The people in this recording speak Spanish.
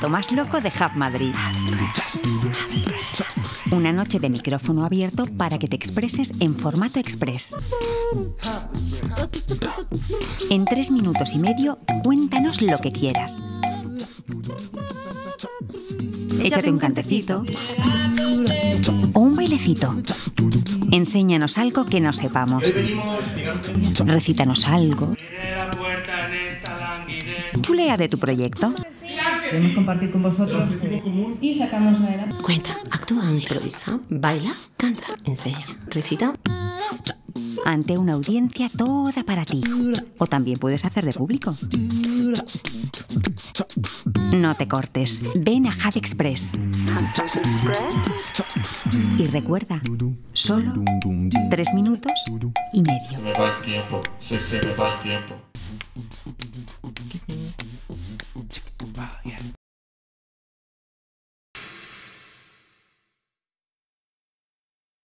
evento más loco de Hub Madrid. Una noche de micrófono abierto para que te expreses en formato express. En 3 minutos y medio, cuéntanos lo que quieras. Échate un cantecito o un bailecito. Enséñanos algo que no sepamos. Recítanos algo. Chulea de tu proyecto. Queremos compartir con vosotros y sacamos la... Cuenta, actúa, improvisa, baila, canta, enseña, recita. Ante una audiencia toda para ti. O también puedes hacer de público. No te cortes. Ven a Hub Express. Y recuerda, solo 3 minutos y medio. Se me va el tiempo, se me va el tiempo.